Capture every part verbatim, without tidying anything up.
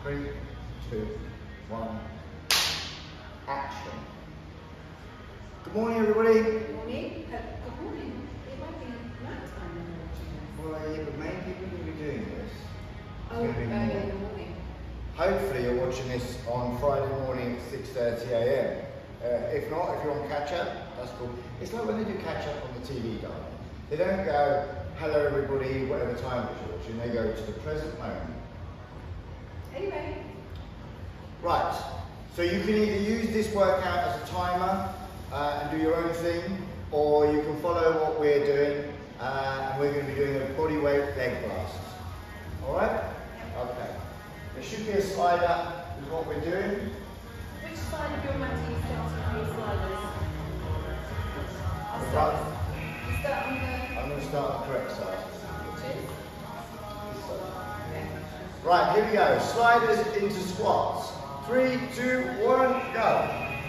Three, two, one, action. Good morning, everybody. Good morning. Uh, good morning. It might be night time when you're watching this. Well, yeah, but many people will be doing this. It's Oh, going to be early more. in the morning. Hopefully you're watching this on Friday morning at six thirty a m Uh, if not, if you're on catch-up, that's cool. It's like when they do catch-up on the T V, darling. They don't go, hello everybody, whatever time it is you're watching, they go to the present moment. Anyway. Right, so you can either use this workout as a timer uh, and do your own thing, or you can follow what we're doing, uh, and we're going to be doing a body weight leg blasts. Alright? Okay. There should be a slider with what we're doing. Which side of your mat are you starting for your sliders? I'll Right. start. You start on the... I'm going to start on the correct side. Which is? This side. Okay. Right, here we go. Sliders into squats. Three, two, one, go.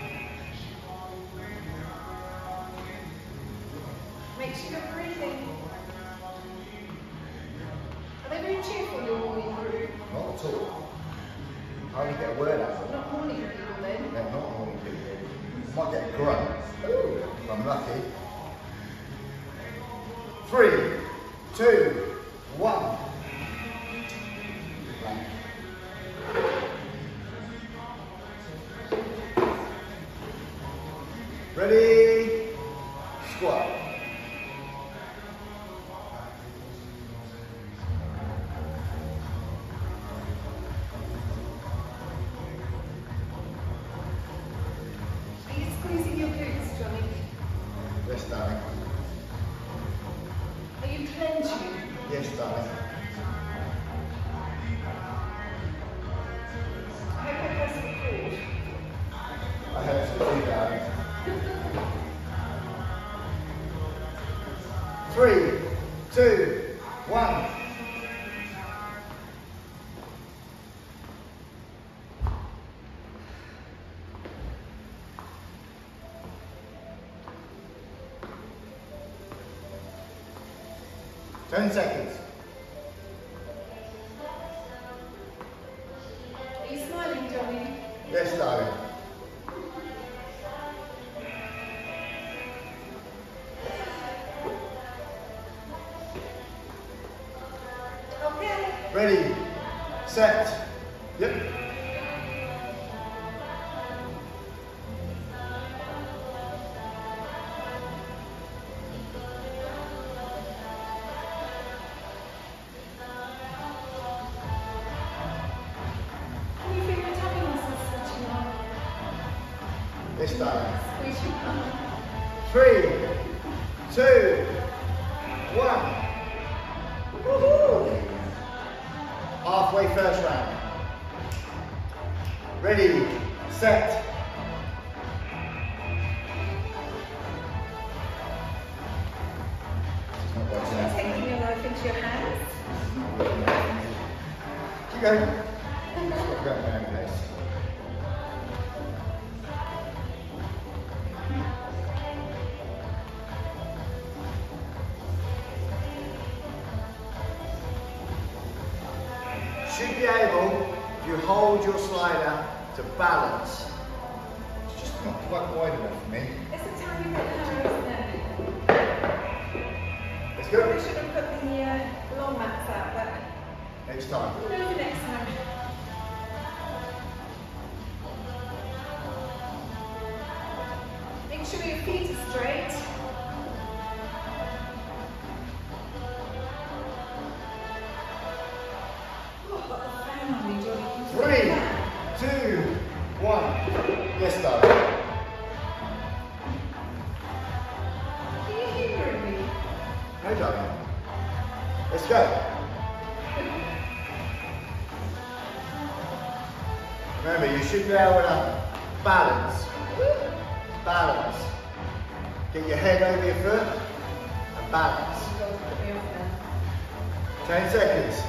Make sure you're breathing. Are they very cheerful, your morning crew? Not at all. I only get a word out of it. Not morning people then? They're not morning people. Might get a grunt. Ooh, if I'm lucky. Three, two, one. Blank. Ready? Squat. Are you squeezing your glutes, Johnny? Yes, darling. Are you clenching? Yes, darling. I hope I press record. I hope so too, darling. Three, two, one. Ten seconds. Are you smiling, Johnny? Yes, darling. Okay. Ready, set, yep. Can you feel your tummy muscles switching on? Yes, darling. Squeeze your tummy. Three, two, one. Woohoo! Halfway first round. Ready, set. Not quite You're enough. taking your life into your hands. Keep going. Just got to go at my own pace. Should be able, if you hold your slider, to balance. It's just not quite wide enough for me. It's a tiny bit narrow, isn't it? Let's Probably go. should have put the uh, long mats out, but Next time. maybe next time. Make sure your feet are straight. Oh, got the fan on me, Johnny. Can you Three, see that? two, one. Yes, darling. Are you humouring me? No, darling. Let's go. Remember, you should be able to balance. Balance. Get your head over your foot and balance. God, put me off now. Ten seconds.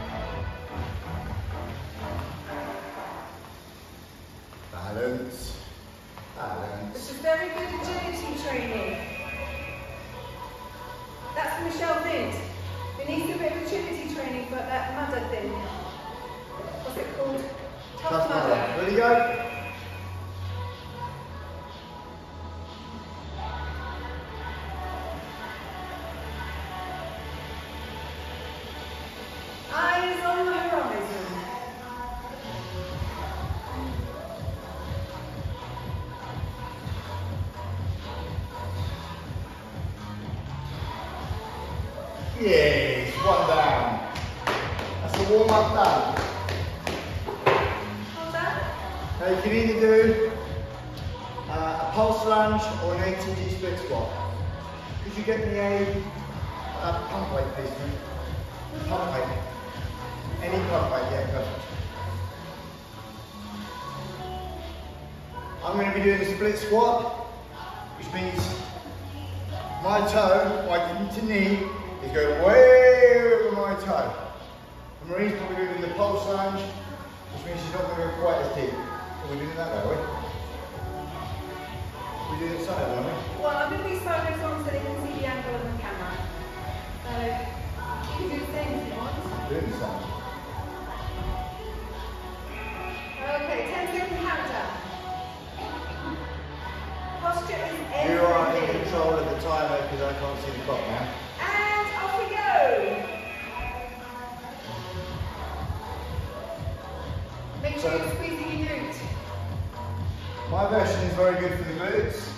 Balance. Balance. This is very good agility training. That's Michelle did. We need a bit of agility training for that mudder thing. What's it called? Tough mother. Ready, go? Eyes on the horizon. Yes, one down. That's a warm up done. Hold that. Now you can either do uh, a pulse lunge or an A T G split squat. Could you get me a, a pump weight, please? Mate? Pump weight. Any pump weight, yeah, perfect. I'm going to be doing a split squat, which means my toe, my knee to knee, is going way over my toe. And Marie's probably doing the pulse lunge, which means she's not going to go quite as deep. Are we doing it that way, are we? We're doing it sideways, aren't we? Well, I'm going to be sideways on so they can see the angle of the camera. So, you can do the same if you want. Doing the same. Okay, ten second countdown. Posture is everything. You are in control of the timer because I can't see the clock now. And off we go. Make sure you're squeezing your glute. My version is very good for the glutes.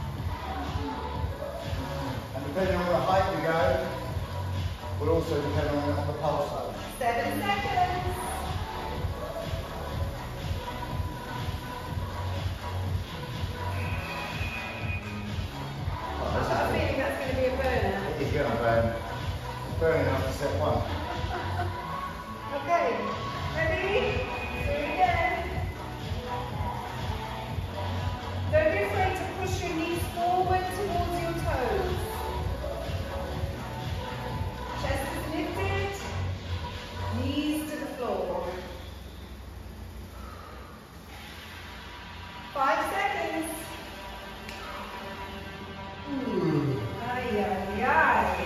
And depending on the height you go, will also depend on, on the pulse side. Seven seconds. Oh, this I've got a is feeling that's going to be a burner. It is going to burn. Burn enough to set one. Okay, ready? Do it again. Don't be afraid to push your knees forward towards your toes. Chest is lifted, knees to the floor. Five seconds. Ooh. Ay, ay, ay.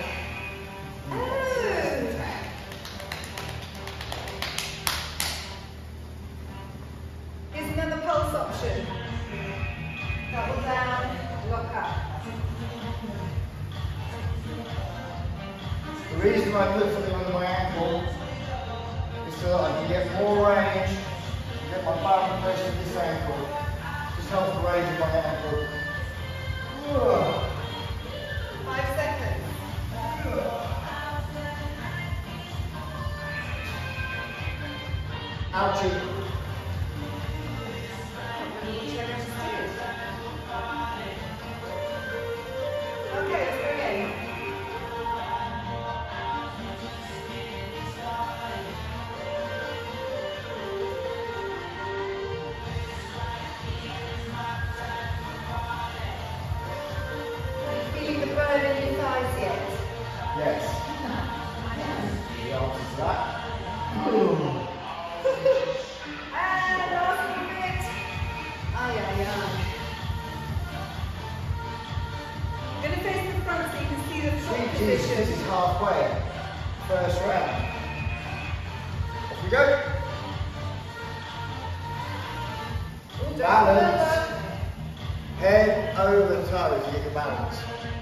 Ooh. Here's another pulse option. Double down, lock up. The reason I put something under my ankle is so that I can get more range, get my bum pressure to this ankle. Just helps the range of my ankle. Ugh. Five seconds. Ouchie. Okay, let's go again. Are you feeling the burn in your thighs yet? Yes. The answer to that. Ooh. And last little bit. Ay, ay, ay. I'm going to face the front so you can see the top Sweet Jesus, this position. is halfway. First round. Off we go. All done. Balance. Head over toe to get your balance.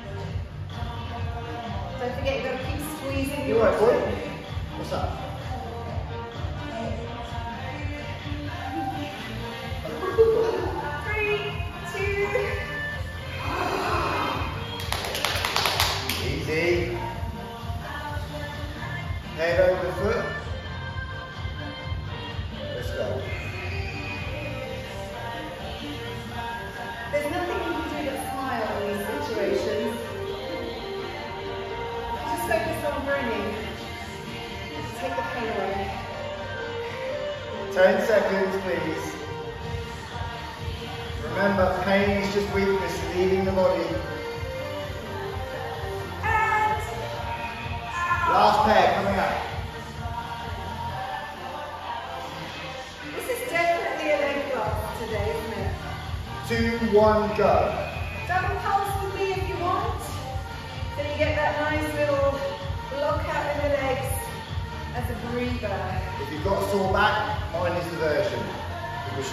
Don't forget, you've got to keep squeezing You your alright, boy? bottom. What's up? Three, two, Easy. Head over foot. Let's go. there's nothing you can do but smile in these situations. Just focus on grinning. Just take the pain away. Ten seconds, please. Remember, pain is just weakness leaving the body. And Last pair coming up. this is definitely a leg class today, isn't it? Two, one, go. Double pulse with me if you want. So you get that nice little lock out in the legs as a breather. If you've got a sore back, mine is the version.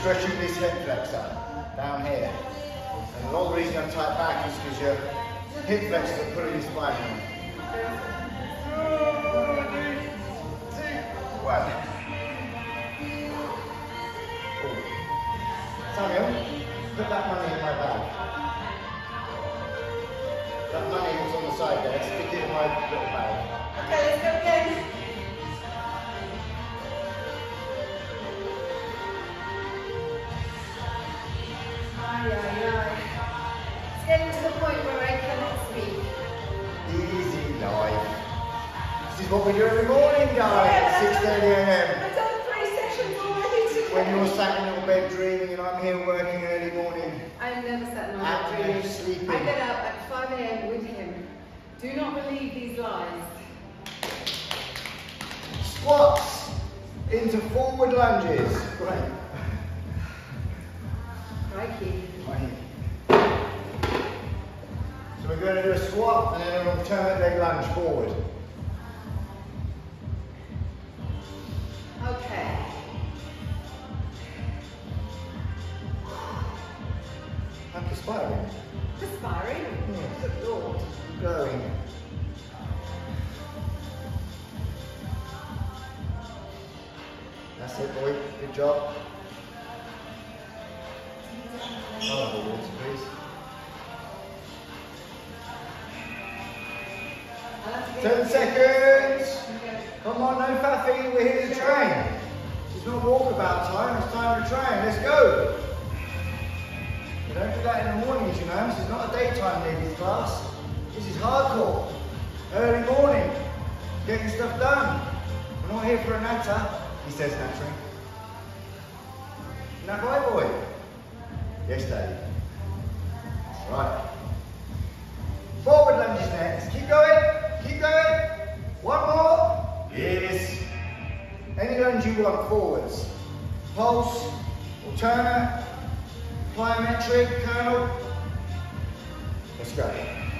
stretching this hip flexor down here. And the long reason I tight back is because your hip flexors are pulling your spine in. One. Samuel, put that money in my bag. That money was on the side there, stick it in my little bag. Okay, let's go again. Ay, ay, ay. It's getting to the point where I cannot speak. Easy life. This is what we do every morning, darling, at six thirty a m. I've done three sessions already today. When you're sat in your bed dreaming and I'm here working early morning. I've never sat in my At bed dreaming. sleeping. I get up at five a m with him. Do not believe these lies. Squats into forward lunges. Great. Crikey. So we're going to do a squat and then an alternate leg lunge forward. Okay. I'm perspiring. Perspiring? Yeah. Good Lord. Going. That's it, boy. Good job. Oh, the water, please. Ten seconds. Come on, no faffing. We're here to train. It's not walkabout time. It's time to train. Let's go. You don't do that in the mornings, you know. This is not a daytime ladies class. This is hardcore. Early morning. Getting stuff done. We're not here for a natter, he says naturally. Isn't that right, boy? Yes, Daddy. Right. Forward lunges next. Keep going. Keep going. One more. Yes. Any lunge you want forwards. Pulse, alternate, plyometric, curl. Let's go.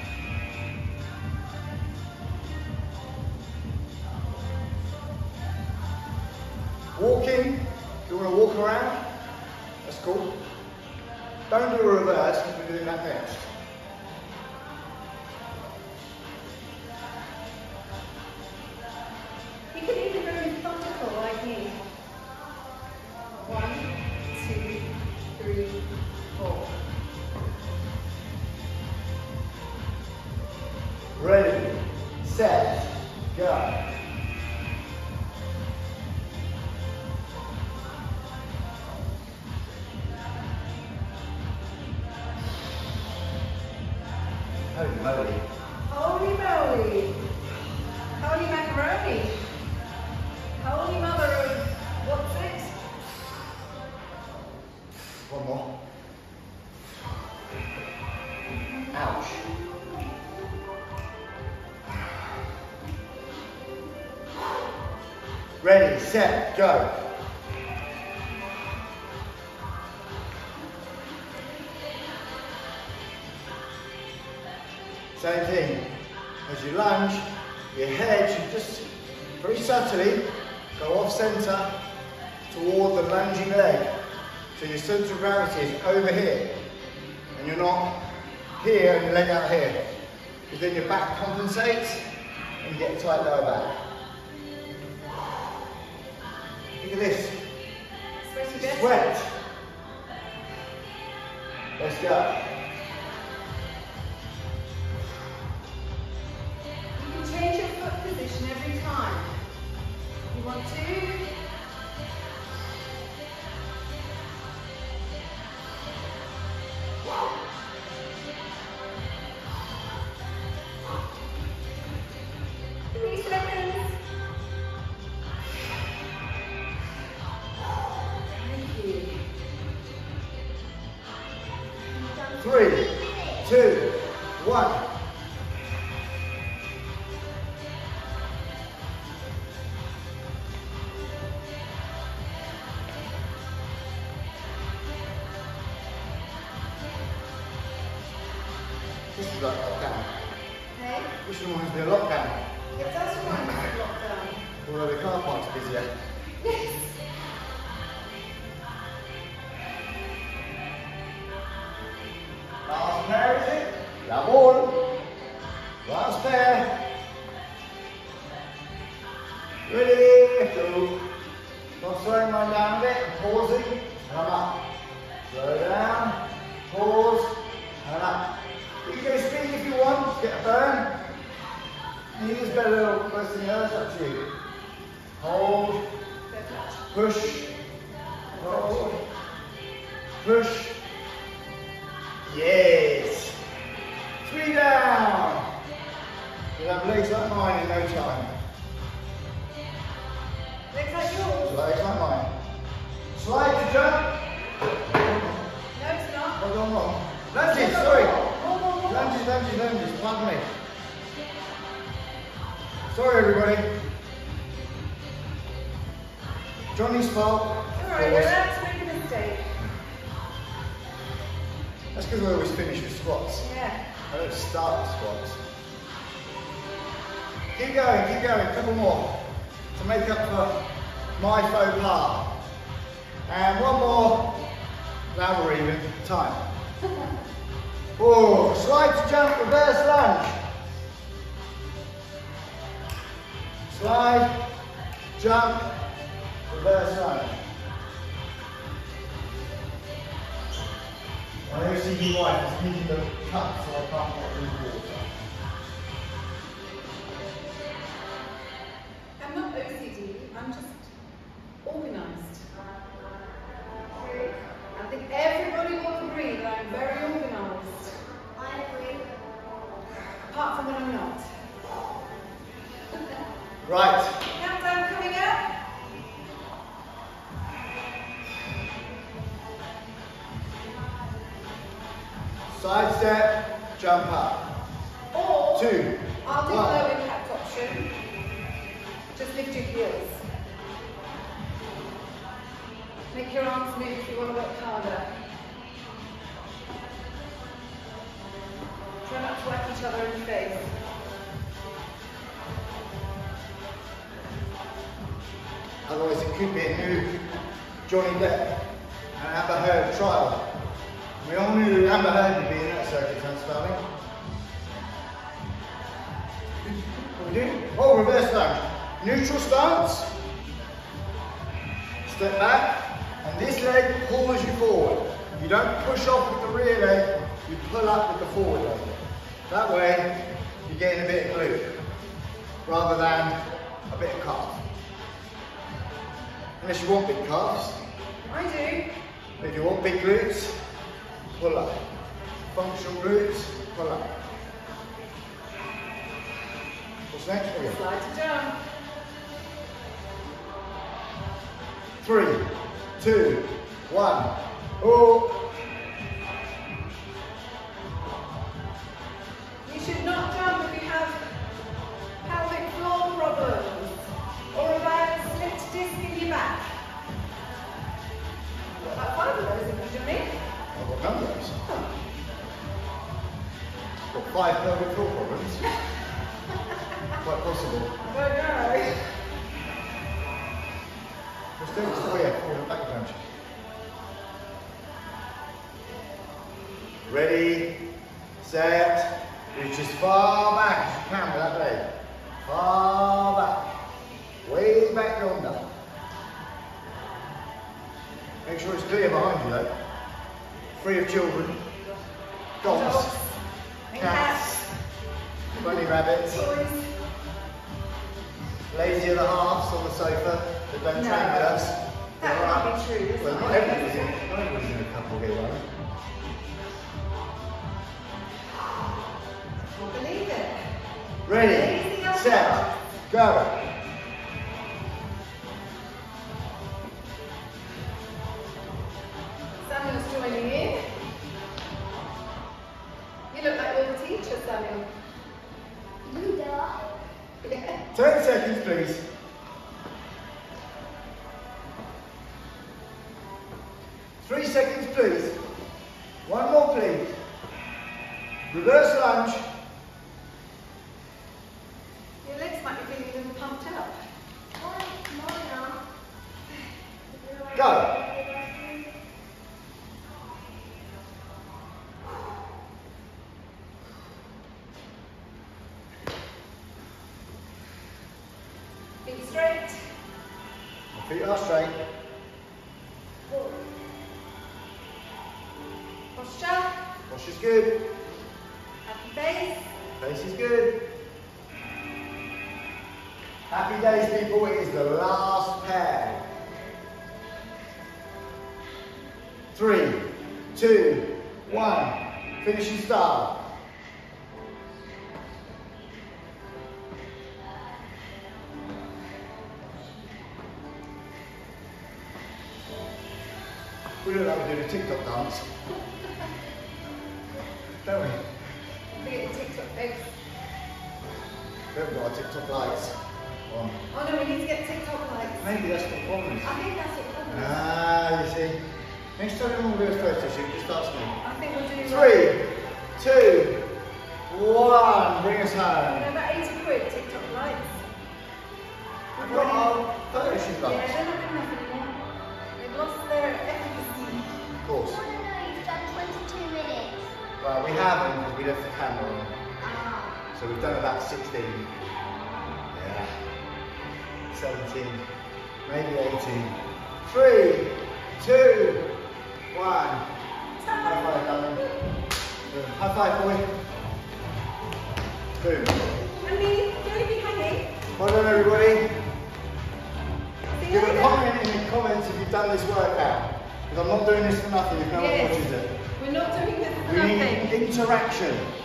Walking. If you want to walk around, that's cool. Don't do a reverse because we're doing that next. You can even go methodical like me. One, two, three, four. Ready, set, go. Holy moly. Holy moly! Holy macaroni! Holy mother of what's it? One more. Ouch. Ready, set, go. Same thing. As you lunge, your head should just very subtly go off centre toward the lunging leg. So your centre of gravity is over here. And you're not here and your leg out here. Because then your back compensates and you get a tight lower back. Look at this. Sweaty Sweat. Let's go. You can change your foot position every time. You want to? Three seconds. Thank you. Three, two, one. This is like lockdown. Okay. This reminds me of lockdown. It does remind me of lockdown. Although the car park's busier. Yes. Ready, go. Not slowing mine down a bit, I'm pausing, and I'm up. Slow down, pause, and up. You can go speed if you want, get a burn. Knees better first than the other, up to you. Hold, push, hold, push. Yes. Three down. You'll have legs like mine in no time. Legs like yours? Legs like mine. Slide to jump. No, it's not. Hold on, wrong. Lunges, sorry. More, more, more. Lunges, lunges, lunges. Pardon me. Sorry, everybody. Johnny's fault. Alright, relax, make a mistake. That's because we always finish with squats. Yeah. I don't start with squats. Keep going, keep going. A couple more to make up for my faux pas. And one more. Now we're even. Time. Oh, slide to jump, reverse lunge. Slide, jump, reverse lunge. I know C B Y is needing the cup, so I can't get any water. I'm not O C D, I'm just organised. I think everybody will agree that I'm very organised. I agree. Apart from when I'm not. Right. Countdown coming up. Side step, jump up. Or Two. I'll do one. low impact option. Just lift your heels. Make your arms move if you want to work harder. Try not to whack each other in the face. Otherwise it could be a new Johnny Depp and Amber Heard trial. We all knew Amber Heard would be in that circumstance, darling. What are we doing? Oh, reverse lunge. Neutral stance. Step back, and this leg pulls you forward. You don't push off with the rear leg, you pull up with the forward leg. That way, you're getting a bit of glute, rather than a bit of calf. Unless you want big calves. I do. If you want big glutes, pull up. Functional glutes, pull up. What's next? Here we go. Slide to jump. Three, two, one. Oh. You should not jump if you have pelvic floor problems or a bad slipped disc in your back. You've got about five of those, haven't you, Johnny? I've got none of those. Got five pelvic floor problems. Quite possible. I don't know. Let's do this. Oh yeah, forward back lunge. Ready, set, reach as far back as you can with that leg. Far back. Way back yonder. Make sure it's clear behind you though. Free of children, dogs, Dogs, cats, bunny rabbits, toys. lazy other halves on the sofa that don't No, train with us. that They're can't be true, is Well, it? not everybody's in, not everybody's in a couple here, right? Can't believe it. Ready, Lazy other set, halves. go. Samuel's joining in. You look like you're the teacher, Samuel. Yeah. ten seconds, please. Three seconds, please. One more, please. Reverse lunge. Your legs might be feeling a little pumped up. Go. Feet straight. Feet are straight. Posture. Posture's good. Happy face. Face is good. Happy days, people. It is the last pair. Three, two, one. Finishing start. We look like we're doing a TikTok dance. Don't we? Look at your TikTok face. We haven't got our TikTok lights on. Oh no, we need to get TikTok lights. Maybe that's what the problem is. I think that's what the problem is. Ah, you see. Next time we'll do a photo shoot, just ask me. I think we'll do Three, two, one. Bring us You home. know about eighty quid TikTok lights? We've got our photo shoot Yeah, lights. they're not good enough anymore. They've lost their efficacy. Of course. I want to know you've done twenty-two minutes. Well, we haven't because we left the camera on. Ah. So we've done about sixteen. Yeah. seventeen. Maybe eighteen. Three, two, one. High five, darling. Boom. High five, boy. Boom. Andy, don't be hanging. Well done, everybody. See you Give a later. comment in the comments if you've done this workout. Because I'm not doing this for nothing if no one Yes. watches it. We're not doing this for We nothing. need interaction.